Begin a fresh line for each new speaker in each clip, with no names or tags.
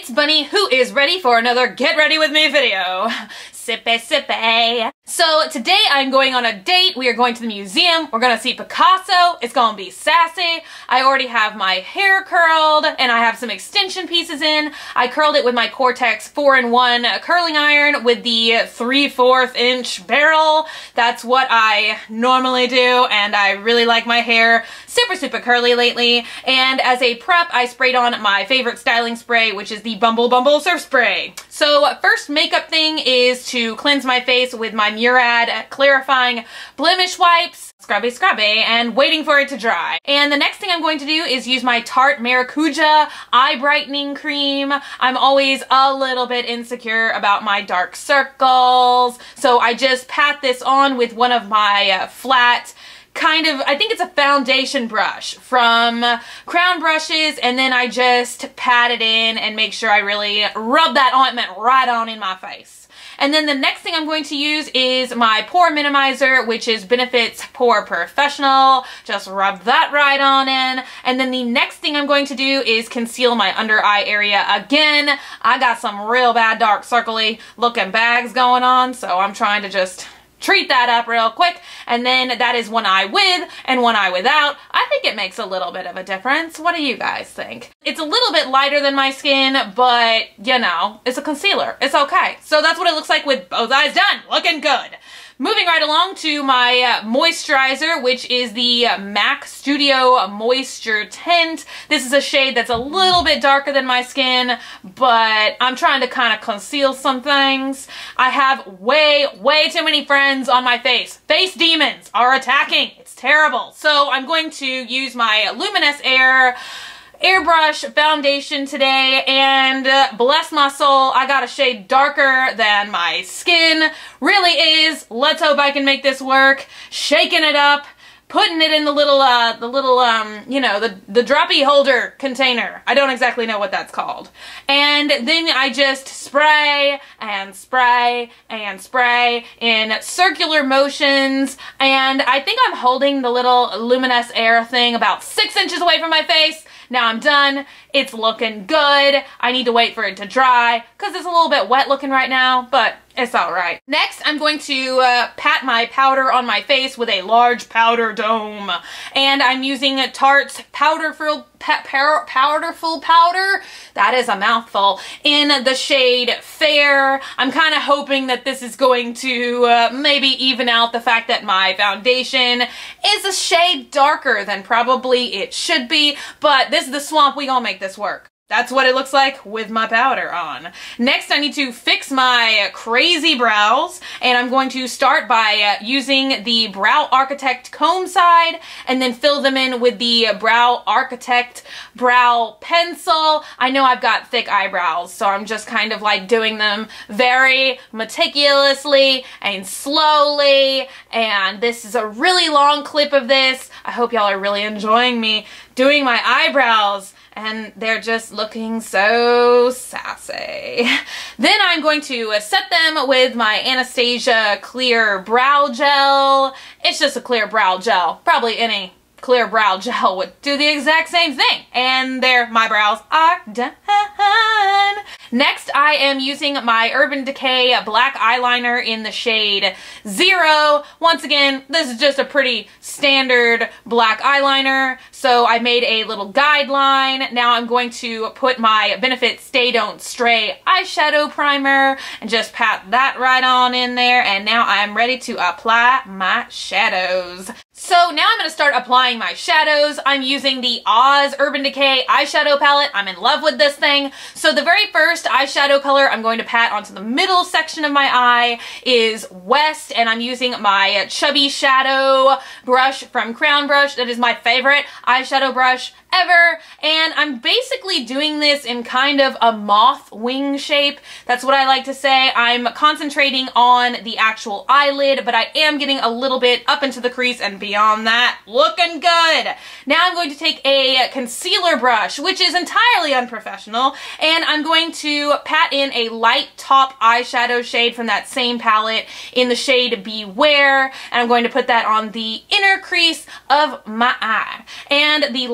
it's Bunny, who is ready for another Get Ready With Me video. Sippe, sippe. So today I'm going on a date. We are going to the museum. We're gonna see Picasso. It's gonna be sassy. I already have my hair curled and I have some extension pieces in. I curled it with my Cortex 4-in-1 curling iron with the 3/4 inch barrel. That's what I normally do, and I really like my hair super curly lately. And as a prep, I sprayed on my favorite styling spray, which is the Bumble Bumble Surf Spray. So first makeup thing is to cleanse my face with my Murad clarifying blemish wipes, scrubby, and waiting for it to dry. And the next thing I'm going to do is use my Tarte Maracuja eye brightening cream. I'm always a little bit insecure about my dark circles, so I just pat this on with one of my flat I think it's a foundation brush from Crown Brushes, and then I just pat it in and make sure I really rub that ointment right on in my face. And then the next thing I'm going to use is my pore minimizer, which is Benefit's Pore Professional. Just rub that right on in. And then the next thing I'm going to do is conceal my under eye area again. I got some real bad dark circly looking bags going on, so I'm trying to just treat that up real quick. And then that is one eye with and one eye without. I think it makes a little bit of a difference. What do you guys think? It's a little bit lighter than my skin, but you know, it's a concealer. It's okay. So that's what it looks like with both eyes done. Looking good. Moving right along to my moisturizer, which is the MAC Studio Moisture Tint. This is a shade that's a little bit darker than my skin, but I'm trying to kind of conceal some things. I have way too many friends on my face. Face demons are attacking. It's terrible. So I'm going to use my Luminous Airbrush foundation today, and bless my soul, I got a shade darker than my skin really is. Let's hope I can make this work. Shaking it up, putting it in the little you know, the droppy holder container. I don't exactly know what that's called. And then I just spray and spray and spray in circular motions, and I think I'm holding the little Luminous Air thing about 6 inches away from my face. Now I'm done. It's looking good. I need to wait for it to dry because it's a little bit wet looking right now, but it's all right. Next, I'm going to pat my powder on my face with a large powder dome. And I'm using Tarte's Powderful Powder. That is a mouthful. In the shade Fair. I'm kind of hoping that this is going to maybe even out the fact that my foundation is a shade darker than probably it should be. But this is the swamp. We gonna make this work. That's what it looks like with my powder on. Next, I need to fix my crazy brows, and I'm going to start by using the Brow Architect comb side and then fill them in with the Brow Architect brow pencil. I know I've got thick eyebrows, so I'm just kind of like doing them very meticulously and slowly, and this is a really long clip of this. I hope y'all are really enjoying me doing my eyebrows, and they're just looking so sassy. Then I'm going to set them with my Anastasia Clear Brow Gel. It's just a clear brow gel. Probably any clear brow gel would do the exact same thing. And there, my brows are done. Next, I am using my Urban Decay black eyeliner in the shade 0. Once again, this is just a pretty standard black eyeliner, so I made a little guideline. Now I'm going to put my Benefit Stay Don't Stray eyeshadow primer and just pat that right on in there, and now I'm ready to apply my shadows. So now I'm going to start applying my shadows. I'm using the Oz Urban Decay eyeshadow palette. I'm in love with this thing. So the very first eyeshadow color I'm going to pat onto the middle section of my eye is West, and I'm using my Chubby Shadow brush from Crown Brush. That is my favorite eyeshadow brush ever, and I'm basically doing this in kind of a moth wing shape. That's what I like to say. I'm concentrating on the actual eyelid, but I am getting a little bit up into the crease and beyond that. Looking good. Now I'm going to take a concealer brush, which is entirely unprofessional, and I'm going to pat in a light top eyeshadow shade from that same palette in the shade Beware, and I'm going to put that on the inner crease of my eye. And the last shade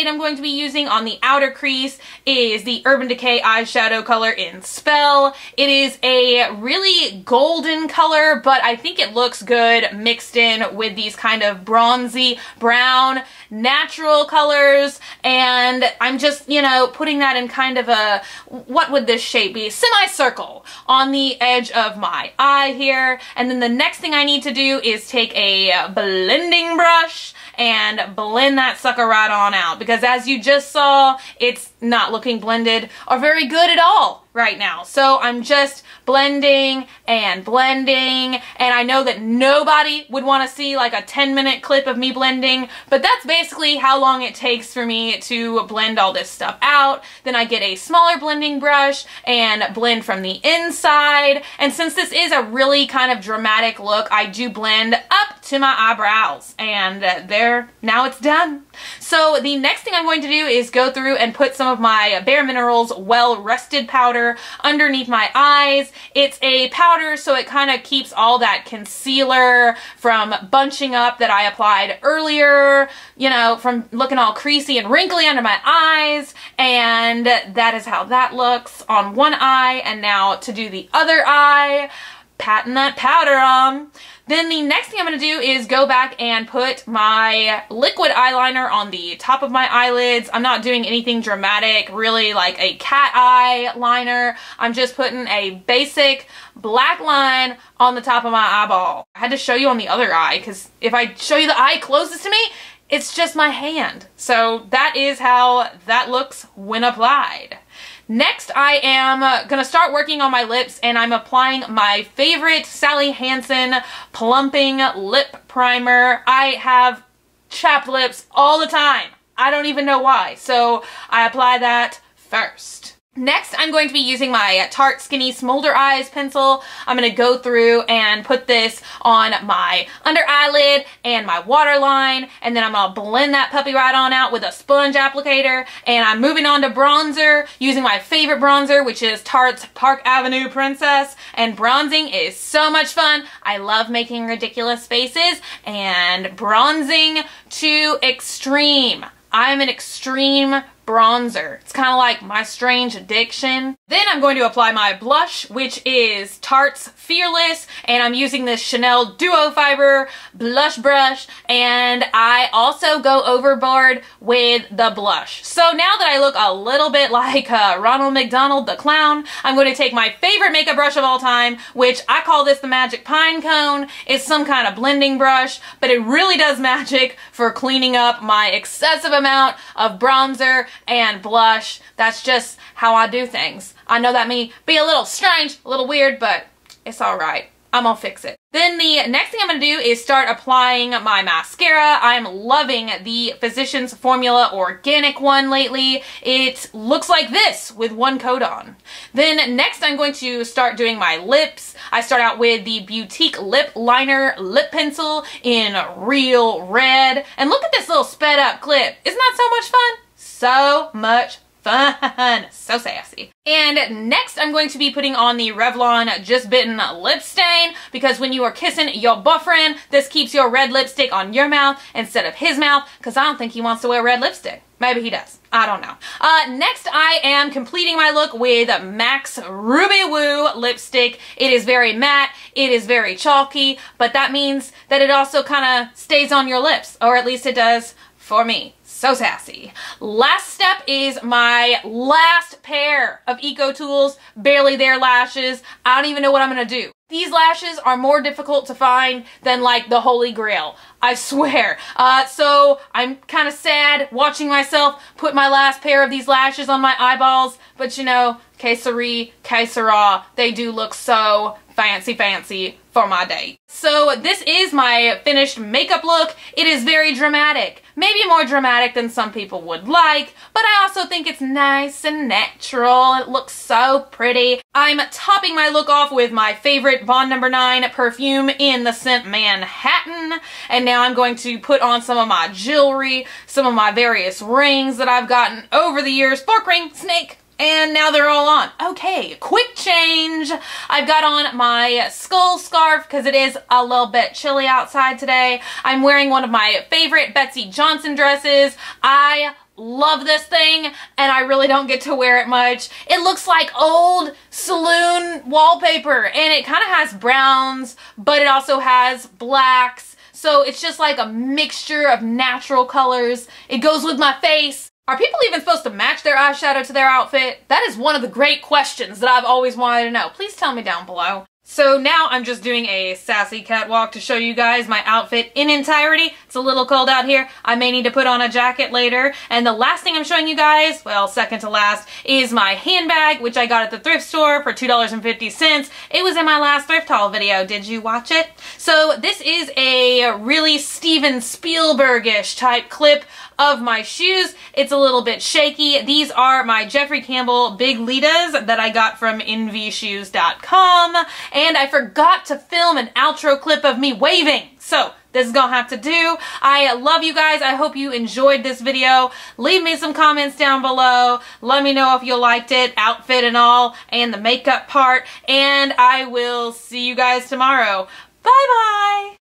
shade I'm going to be using on the outer crease is the Urban Decay eyeshadow color in Spell. It is a really golden color, but I think it looks good mixed in with these kind of bronzy brown natural colors, and I'm just, you know, putting that in kind of a, what would this shape be? Semicircle on the edge of my eye here. And then the next thing I need to do is take a blending brush and blend that sucker right on out, because as you just saw, it's not looking blended or very good at all right now. So I'm just blending and blending, and I know that nobody would want to see like a 10-minute clip of me blending, but that's basically how long it takes for me to blend all this stuff out. Then I get a smaller blending brush and blend from the inside, and since this is a really kind of dramatic look, I do blend up to my eyebrows, and there, now it's done. So the next thing I'm going to do is go through and put some of my Bare Minerals Well Rested powder underneath my eyes. It's a powder, so it kind of keeps all that concealer from bunching up that I applied earlier, you know, from looking all creasy and wrinkly under my eyes. And that is how that looks on one eye. And now to do the other eye, patting that powder on. Then the next thing I'm going to do is go back and put my liquid eyeliner on the top of my eyelids. I'm not doing anything dramatic, really like a cat eye liner. I'm just putting a basic black line on the top of my eyeball. I had to show you on the other eye, because if I show you the eye closest to me, it's just my hand. So that is how that looks when applied. Next, I am going to start working on my lips, and I'm applying my favorite Sally Hansen Plumping Lip Primer. I have chapped lips all the time. I don't even know why, so I apply that first. Next, I'm going to be using my Tarte Skinny Smolder Eyes pencil. I'm going to go through and put this on my under eyelid and my waterline, and then I'm going to blend that puppy right on out with a sponge applicator. And I'm moving on to bronzer using my favorite bronzer, which is Tarte's Park Avenue Princess. And bronzing is so much fun. I love making ridiculous faces and bronzing to extreme. I'm an extreme bronzer. It's kind of like my strange addiction. Then I'm going to apply my blush, which is Tarte's Fearless, and I'm using this Chanel Duo Fiber blush brush, and I also go overboard with the blush. So now that I look a little bit like Ronald McDonald the Clown, I'm going to take my favorite makeup brush of all time, which I call this the Magic Pine Cone. It's some kind of blending brush, but it really does magic for cleaning up my excessive amount of bronzer and blush. That's just how I do things. I know that may be a little strange, a little weird, but it's alright. I'm gonna fix it. Then the next thing I'm gonna do is start applying my mascara. I'm loving the Physicians Formula Organic one lately. It looks like this with one coat on. Then next I'm going to start doing my lips. I start out with the Beautique Lip Liner Lip Pencil in Real Red. And look at this little sped up clip. Isn't that so much fun? So much fun. So sassy. And next I'm going to be putting on the Revlon Just Bitten Lip Stain, because when you are kissing your boyfriend, this keeps your red lipstick on your mouth instead of his mouth, because I don't think he wants to wear red lipstick. Maybe he does. I don't know. Next I am completing my look with MAC's Ruby Woo lipstick. It is very matte, it is very chalky, but that means that it also kind of stays on your lips, or at least it does for me. So sassy. Last step is my last pair of EcoTools Barely There lashes. I don't even know what I'm gonna do. These lashes are more difficult to find than like the Holy Grail, I swear. So I'm kind of sad watching myself put my last pair of these lashes on my eyeballs, but you know, que sera, que sera, they do look so fancy for my date. So this is my finished makeup look. It is very dramatic. Maybe more dramatic than some people would like, but I also think it's nice and natural. It looks so pretty. I'm topping my look off with my favorite Bond No. 9 perfume in the scent Manhattan. And now I'm going to put on some of my jewelry, some of my various rings that I've gotten over the years. Fork ring, snake, and now they're all on. Okay, quick change. I've got on my skull scarf because it is a little bit chilly outside today. I'm wearing one of my favorite Betsey Johnson dresses. I Love this thing, and I really don't get to wear it much. It looks like old saloon wallpaper, and it kind of has browns, but it also has blacks. So it's just like a mixture of natural colors. It goes with my face. Are people even supposed to match their eyeshadow to their outfit? That is one of the great questions that I've always wanted to know. Please tell me down below. So now I'm just doing a sassy catwalk to show you guys my outfit in entirety. It's a little cold out here. I may need to put on a jacket later. And the last thing I'm showing you guys, well, second to last, is my handbag, which I got at the thrift store for $2.50. It was in my last thrift haul video. Did you watch it? So this is a really Steven Spielberg-ish type clip of my shoes. It's a little bit shaky. These are my Jeffrey Campbell Big Litas that I got from nvshoes.com, and I forgot to film an outro clip of me waving, so this is gonna have to do. I love you guys. I hope you enjoyed this video. Leave me some comments down below. Let me know if you liked it, outfit and all, and the makeup part, and I will see you guys tomorrow. Bye bye!